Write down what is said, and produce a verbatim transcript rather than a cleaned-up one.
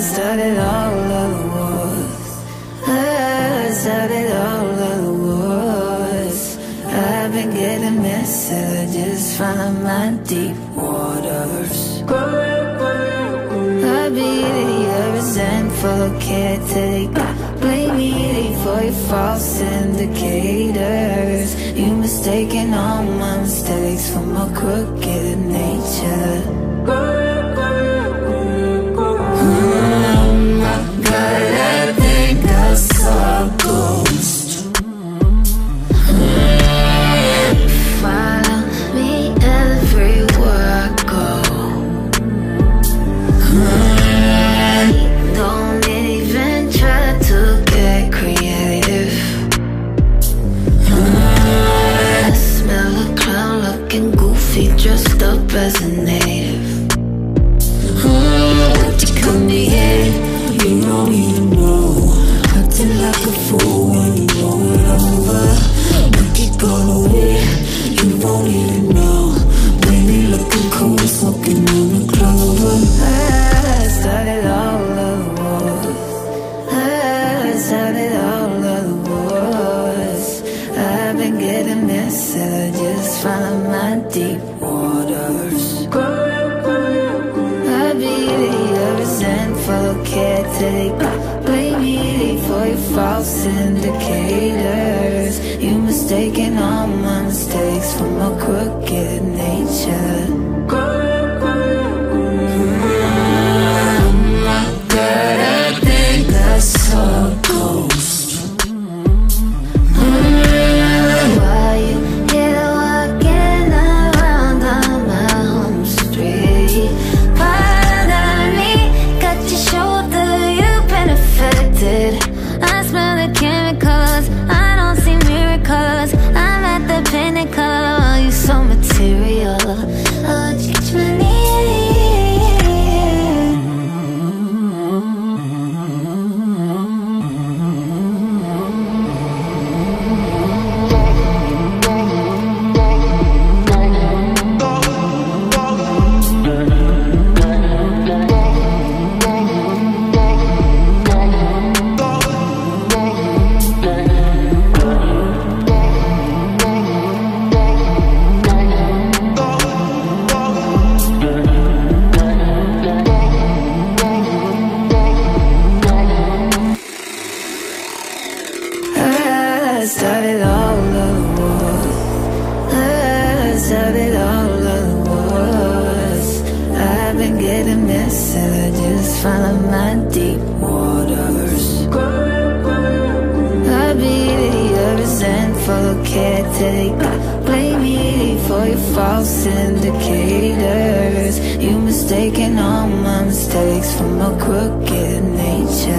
started all of the wars. I started all of the wars. I've been getting messages from my deep waters. I be a resentful caretaker. Blame me for your false indicators. You mistaken all my mistakes for my crooked nature. Oh my God, I think I saw a ghost. Follow me everywhere I go. Don't even try to get creative. I smell a clown looking goofy, dressed up as a native. Would you come to here? You don't even know. Acting like a fool when you roll it over. Make it go away. You won't even know. Baby looking cool, smoking on the clover. I started all of the wars. I started all of the wars. I've been getting messages from my deep waters. I be a resentful caretaker. Blame me for your false indicators. You mistaken all my mistakes for my crooked nature. Oh my God, I think I saw a ghost. Why you here walking around on my home street? Pardon me, got your shoulder, you've been affected. I smell the chemicals, I don't see miracles. I'm at the pinnacle, you so material. Oh, teach me. I started all of the wars. I started all of the wars. I've been getting messages from my deep waters. I be a resentful caretaker. Blame me for your false indicators. You mistaken all my mistakes for my crooked nature.